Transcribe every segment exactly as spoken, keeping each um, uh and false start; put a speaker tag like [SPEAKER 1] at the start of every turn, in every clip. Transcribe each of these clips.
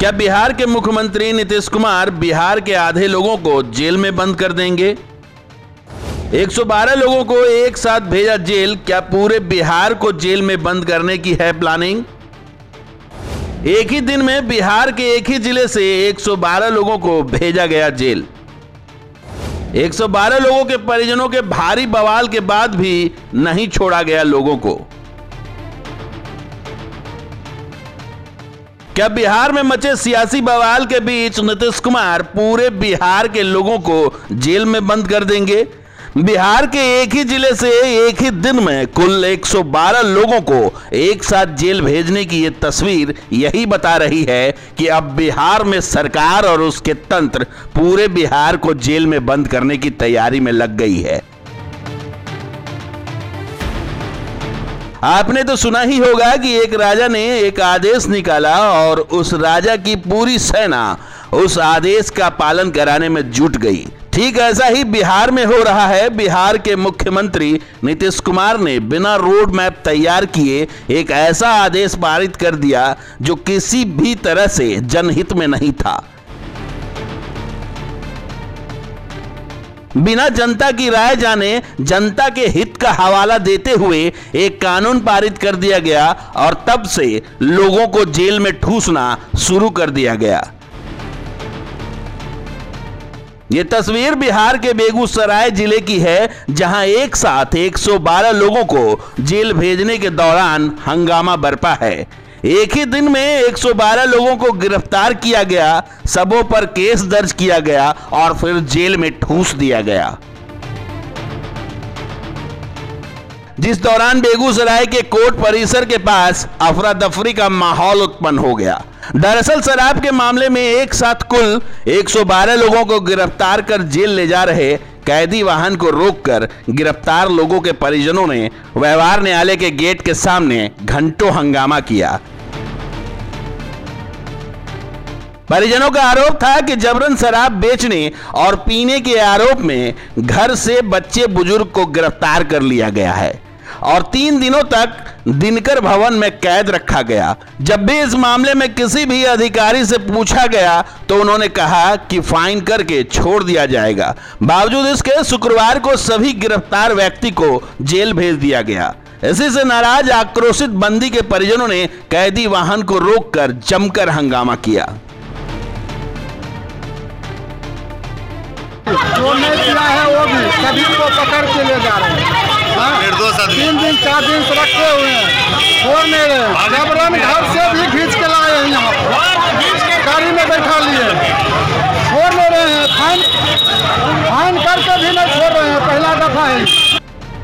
[SPEAKER 1] क्या बिहार के मुख्यमंत्री नीतीश कुमार बिहार के आधे लोगों को जेल में बंद कर देंगे? एक सौ बारह लोगों को एक साथ भेजा जेल। क्या पूरे बिहार को जेल में बंद करने की है प्लानिंग? एक ही दिन में बिहार के एक ही जिले से एक सौ बारह लोगों को भेजा गया जेल। एक सौ बारह लोगों के परिजनों के भारी बवाल के बाद भी नहीं छोड़ा गया लोगों को। क्या बिहार में मचे सियासी बवाल के बीच नीतीश कुमार पूरे बिहार के लोगों को जेल में बंद कर देंगे? बिहार के एक ही जिले से एक ही दिन में कुल एक सौ बारह लोगों को एक साथ जेल भेजने की यह तस्वीर यही बता रही है कि अब बिहार में सरकार और उसके तंत्र पूरे बिहार को जेल में बंद करने की तैयारी में लग गई है। आपने तो सुना ही होगा कि एक राजा ने एक आदेश निकाला और उस राजा की पूरी सेना उस आदेश का पालन कराने में जुट गई। ठीक ऐसा ही बिहार में हो रहा है। बिहार के मुख्यमंत्री नीतीश कुमार ने बिना रोड मैप तैयार किए एक ऐसा आदेश पारित कर दिया जो किसी भी तरह से जनहित में नहीं था। बिना जनता की राय जाने जनता के हित का हवाला देते हुए एक कानून पारित कर दिया गया और तब से लोगों को जेल में ठूसना शुरू कर दिया गया। यह तस्वीर बिहार के बेगूसराय जिले की है, जहां एक साथ एक सौ बारह लोगों को जेल भेजने के दौरान हंगामा बरपा है। एक ही दिन में एक सौ बारह लोगों को गिरफ्तार किया गया, सबों पर केस दर्ज किया गया और फिर जेल में ठूस दिया गया। जिस दौरान बेगूसराय के कोर्ट परिसर के पास अफरा तफरी का माहौल उत्पन्न हो गया। दरअसल शराब के मामले में एक साथ कुल एक सौ बारह लोगों को गिरफ्तार कर जेल ले जा रहे कैदी वाहन को रोककर गिरफ्तार लोगों के परिजनों ने व्यवहार न्यायालय के गेट के सामने घंटों हंगामा किया। परिजनों का आरोप था कि जबरन शराब बेचने और पीने के आरोप में घर से बच्चे बुजुर्ग को गिरफ्तार कर लिया गया है और तीन दिनों तक दिनकर भवन में कैद रखा गया। जब भी इस मामले में किसी भी अधिकारी से पूछा गया तो उन्होंने कहा कि फाइन करके छोड़ दिया जाएगा। बावजूद इसके शुक्रवार को सभी गिरफ्तार व्यक्ति को जेल भेज दिया गया। इसी से नाराज आक्रोशित बंदी के परिजनों ने कैदी वाहन को रोककर जमकर हंगामा किया।
[SPEAKER 2] जो नहीं किया है वो भी सभी को पकड़ के ले जा रहे हैं। तीन दिन चार दिन से रखे हुए हैं, छोड़ नहीं रहे। जबरन घर से भी खींच के लाए हैं, यहाँ पर गाड़ी में बैठा लिए, छोड़ नहीं रहे हैं। फाइन फाइन करके भी नहीं छोड़ रहे हैं। पहला दफा है।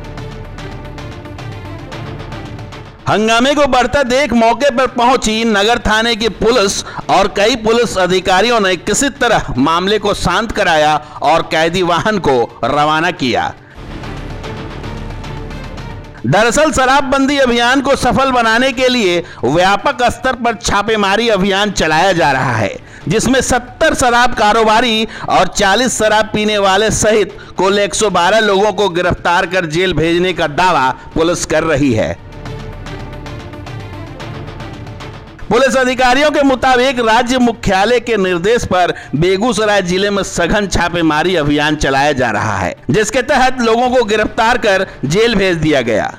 [SPEAKER 1] हंगामे को बढ़ता देख मौके पर पहुंची नगर थाने की पुलिस और कई पुलिस अधिकारियों ने किसी तरह मामले को शांत कराया और कैदी वाहन को रवाना किया। दरअसल शराबबंदी अभियान को सफल बनाने के लिए व्यापक स्तर पर छापेमारी अभियान चलाया जा रहा है, जिसमें सत्तर शराब कारोबारी और चालीस शराब पीने वाले सहित कुल एक सौ बारह लोगों को गिरफ्तार कर जेल भेजने का दावा पुलिस कर रही है। पुलिस अधिकारियों के मुताबिक राज्य मुख्यालय के निर्देश पर बेगूसराय जिले में सघन छापेमारी अभियान चलाया जा रहा है, जिसके तहत लोगों को गिरफ्तार कर जेल भेज दिया गया।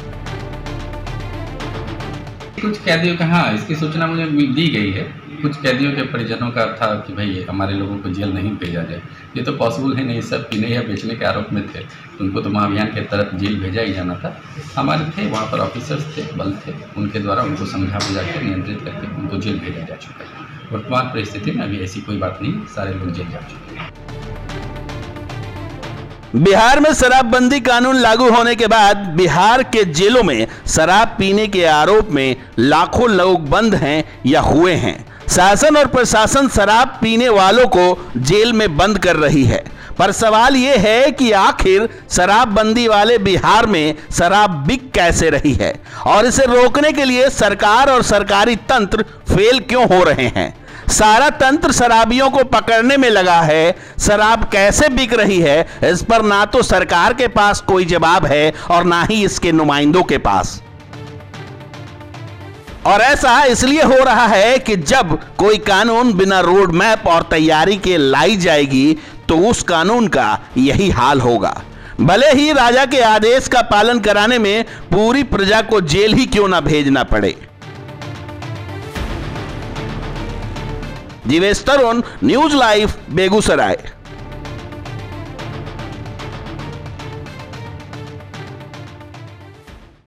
[SPEAKER 3] कुछ कैदियों का, हाँ, इसकी सूचना मुझे दी गई है। कुछ कैदियों के परिजनों का था कि भाई हमारे लोगों को जेल नहीं भेजा जाए। ये तो पॉसिबल है नहीं, सब पीने या बेचने के आरोप में थे, उनको तो महाअभियान के तरफ जेल भेजा ही जाना था। हमारे थे वहाँ पर ऑफिसर्स थे, बल थे, उनके द्वारा उनको समझा बुझा के नियंत्रित करके उनको जेल भेजा जा चुका है। वर्तमान परिस्थिति में अभी ऐसी कोई बात नहीं, सारे लोग जेल जा चुके हैं।
[SPEAKER 1] बिहार में शराबबंदी कानून लागू होने के बाद बिहार के जेलों में शराब पीने के आरोप में लाखों लोग बंद हैं या हुए हैं। शासन और प्रशासन शराब पीने वालों को जेल में बंद कर रही है, पर सवाल यह है कि आखिर शराबबंदी वाले बिहार में शराब बिक कैसे रही है और इसे रोकने के लिए सरकार और सरकारी तंत्र फेल क्यों हो रहे हैं। सारा तंत्र शराबियों को पकड़ने में लगा है। शराब कैसे बिक रही है, इस पर ना तो सरकार के पास कोई जवाब है और ना ही इसके नुमाइंदों के पास। और ऐसा इसलिए हो रहा है कि जब कोई कानून बिना रोड मैप और तैयारी के लाई जाएगी तो उस कानून का यही हाल होगा, भले ही राजा के आदेश का पालन कराने में पूरी प्रजा को जेल ही क्यों ना भेजना पड़े। Jivesh Tarun, news live, Begusarai.